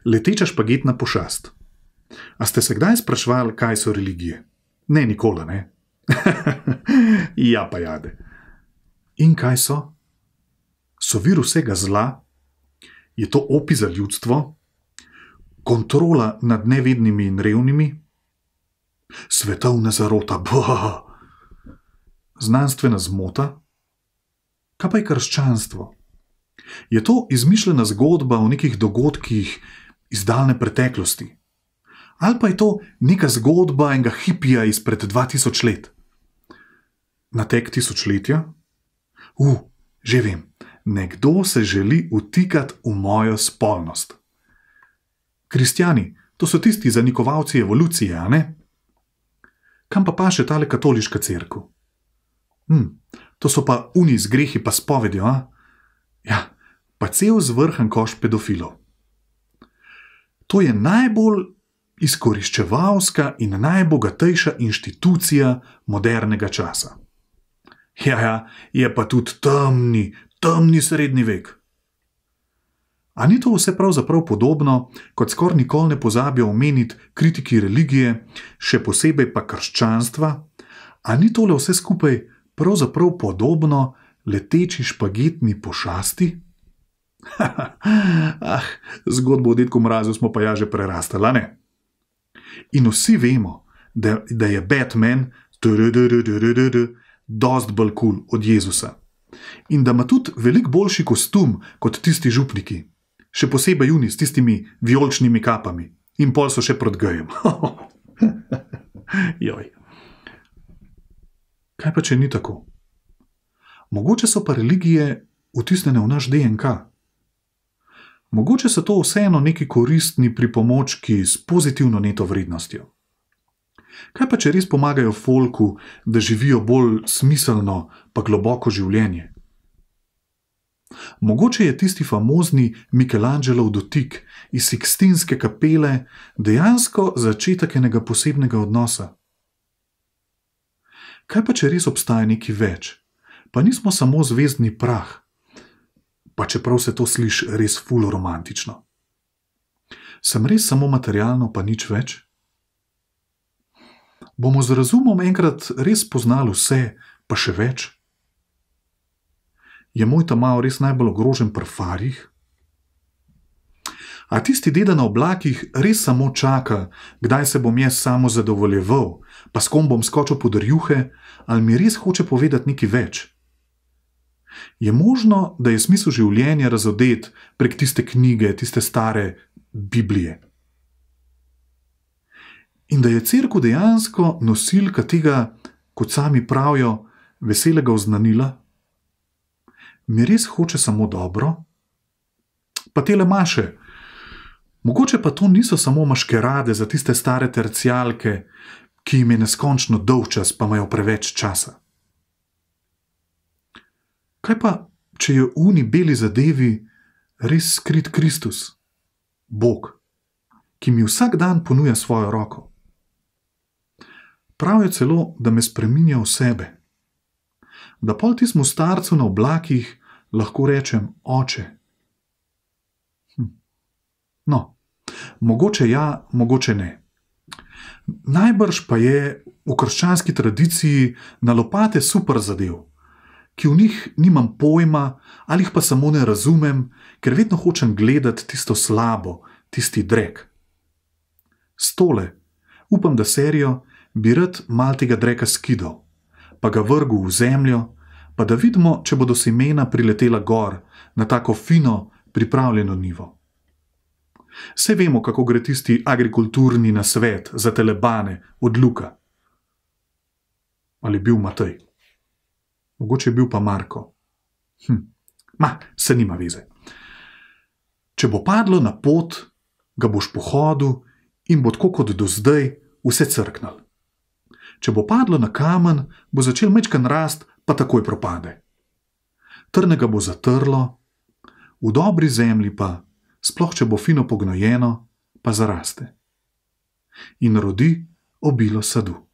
Leteča špagetna pošast. A ste se kdaj sprašvali, kaj so religije? Ne, nikoli, ne? Ja, pa jade. In kaj so? So vir vsega zla? Je to opij za ljudstvo? Kontrola nad nevednimi in revnimi? Svetovna zarota, Znanstvena zmota? Kaj pa je krščanstvo? Je to izmišljena zgodba o nekih dogodkih iz daljne preteklosti? Ali pa je to neka zgodba enega hipija izpred 2000 let? Natek tisočletja? Že vem, nekdo se želi vtikati v mojo spolnost. Kristjani, to so tisti zanikovalci evolucije, a ne? Kam pa paše tale katoliška cerkev? To so pa uni z grehi pa spovedjo, a? Ja, pa cel zvrhan koš pedofilov. To je najbolj izkoriščevalska in najbogatejša inštitucija modernega časa. Ja, je pa tudi temni srednji vek. A ni to vse pravzaprav podobno, kot skoraj nikoli ne pozabijo omeniti kritiki religije, še posebej pa krščanstva? A ni tole vse skupaj pravzaprav podobno leteči špagetni pošasti? Zgodbo o dedku Mrazu smo pa ja že prerastali, ne? In vsi vemo, da je Batman dost bolj kul od Jezusa. In da ima tudi veliko boljši kostum kot tisti župniki. Še posebej juni s tistimi vijoličnimi kapami. In pol so še proti gejem. Joj. Kaj pa, če ni tako? Mogoče so pa religije vtisnjene v naš DNK. Mogoče so to vseeno neki koristni pripomočki s pozitivno neto vrednostjo. Kaj pa, če res pomagajo folku, da živijo bolj smiselno pa globoko življenje? Mogoče je tisti famozni Michelangelov dotik iz Sikstinske kapele dejansko začetek enega posebnega odnosa. Kaj pa, če res obstaja neki več? Pa nismo samo zvezdni prah, pa čeprav se to sliši res ful romantično. Sem res samo materialno pa nič več? Bomo z razumom enkrat res poznali vse, pa še več? Je moj Tamao res najbolj ogrožen pri farjih? A tisti deda na oblakih res samo čaka, kdaj se bom jaz samo zadovoljeval, pa s kom bom skočil pod rjuhe, ali mi res hoče povedati nekaj več? Je možno, da je smisel življenja razodet prek tiste knjige, tiste stare Biblije? In da je cerkev dejansko nosilka tega, kot sami pravijo, veselega oznanila? Mi res hoče samo dobro? Pa tele maše. Mogoče pa to niso samo maškerade za tiste stare tercijalke, ki jim je neskončno dolgčas, pa imajo preveč časa. Kaj pa, če je v uni beli zadevi res skrit Kristus, Bog, ki mi vsak dan ponuja svojo roko? Pravijo celo, da me spreminja v sebe. Da pol tismu starcu na oblakih lahko rečem oče. No, mogoče ja, mogoče ne. Najbrž pa je v krščanski tradiciji na lopate super zadev, ki v njih nimam pojma ali jih pa samo ne razumem, ker vedno hočem gledati tisto slabo, tisti drek. S tole, upam, da serijo, bi rad mal tega dreka skidal, pa ga vrgel v zemljo, pa da vidimo, če bodo semena priletela gor na tako fino, pripravljeno nivo. Saj vemo, kako gre tisti agrikulturni nasvet za telebane od Luka. Ali bil Matej? Mogoče je bil pa Marko. Se nima veze. Če bo padlo na pot, ga boš pohodil in bo tako kot do zdaj vse crknal. Če bo padlo na kamen, bo začel mečkan rast, pa takoj propade. Trnega bo zatrlo, v dobri zemlji pa, sploh če bo fino pognojeno, pa zaraste. In rodi obilo sadu.